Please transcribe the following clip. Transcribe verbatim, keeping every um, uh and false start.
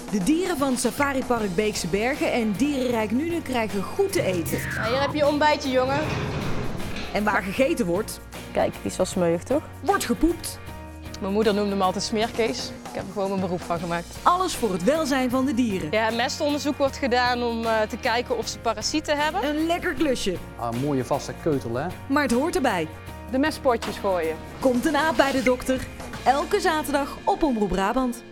De dieren van Safari Park Beekse Bergen en Dierenrijk Nuenen krijgen goed te eten. Nou, hier heb je je ontbijtje, jongen. En waar gegeten wordt, Kijk, die is wel smeuig, toch? wordt gepoept. Mijn moeder noemde hem altijd smeerkees. Ik heb er gewoon mijn beroep van gemaakt. Alles voor het welzijn van de dieren. Ja, mestonderzoek wordt gedaan om uh, te kijken of ze parasieten hebben. Een lekker klusje, Ah, een mooie vaste keutel, hè? maar het hoort erbij. De mestpotjes gooien. Komt een aap bij de dokter. Elke zaterdag op Omroep Brabant.